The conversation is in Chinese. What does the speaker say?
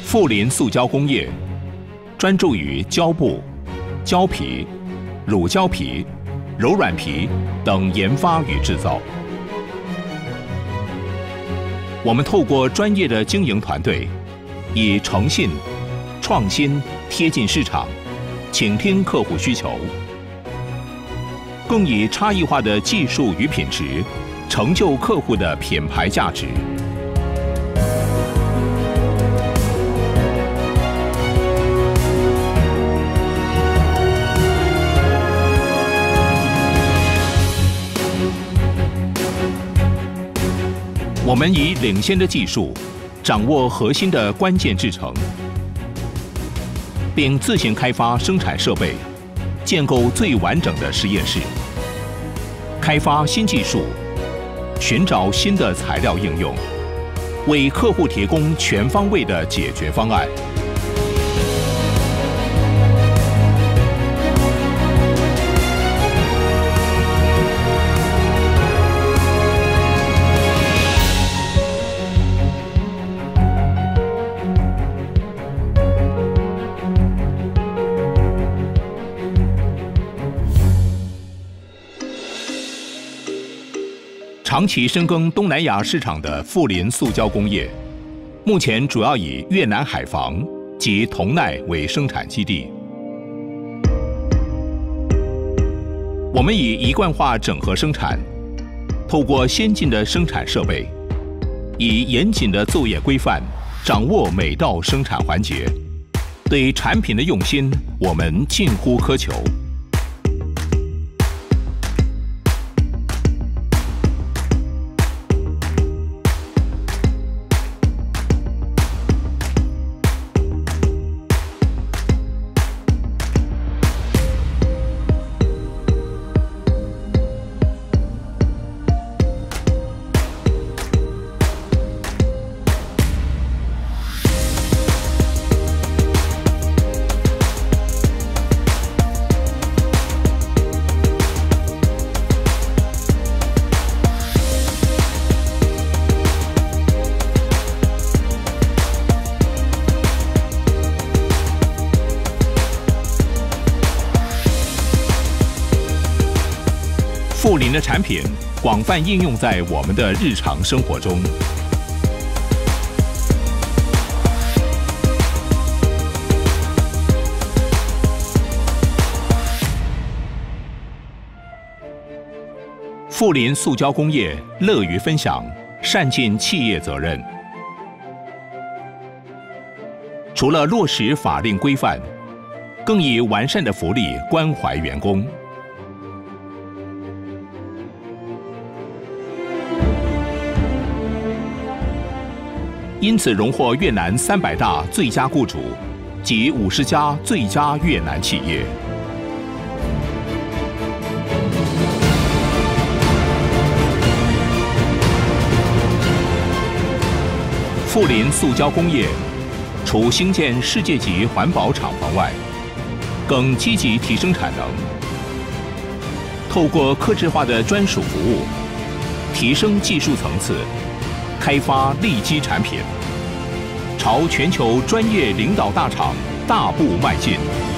富林塑胶工业专注于胶布、胶皮、乳胶皮、柔软皮等研发与制造。我们透过专业的经营团队，以诚信、创新、贴近市场，倾听客户需求，更以差异化的技术与品质，成就客户的品牌价值。我们以领先的技术，掌握核心的关键制程，并自行开发生产设备，建构最完整的实验室，开发新技术，寻找新的材料应用，为客户提供全方位的解决方案。长期深耕东南亚市场的富林塑胶工业，目前主要以越南海防及同奈为生产基地。我们以一贯化整合生产，透过先进的生产设备，以严谨的作业规范，掌握每道生产环节。对产品的用心，我们近乎苛求。富林的产品广泛应用在我们的日常生活中。富林塑胶工业乐于分享，善尽企业责任。除了落实法令规范，更以完善的福利关怀员工。因此荣获越南300大最佳雇主及50家最佳越南企业。富林塑胶工业除兴建世界级环保厂房外，更积极提升产能，透过客制化的专属服务，提升技术层次，开发利基产品，朝全球专业领导大厂大步迈进。